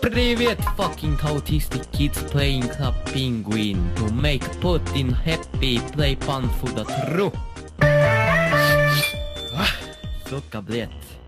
Привет, fucking autistic kids playing Club Penguin to make Putin happy, play fun for the true. Сука, блядь.